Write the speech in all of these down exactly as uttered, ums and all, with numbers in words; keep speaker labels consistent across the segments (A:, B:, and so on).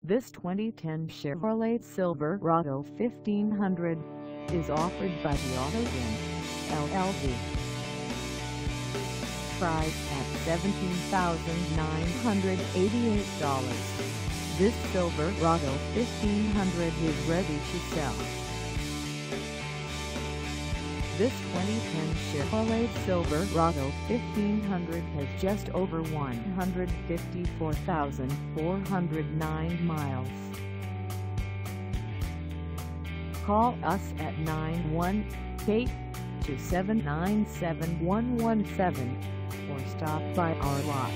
A: This twenty ten Chevrolet Silverado fifteen hundred is offered by the Auto Den, L L C. Priced at seventeen thousand nine hundred eighty-eight dollars, this Silverado fifteen hundred is ready to sell. This twenty ten Chevrolet Silverado fifteen hundred has just over one hundred fifty-four thousand four hundred nine miles. Call us at nine one eight, two seven nine, seven one one seven or stop by our lot.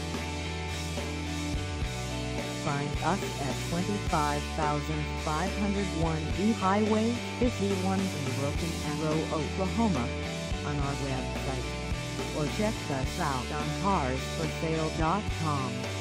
A: Find us at twenty-five thousand five hundred one E Highway fifty-one in Broken Arrow, Oklahoma, on our website, or check us out on cars for sale dot com.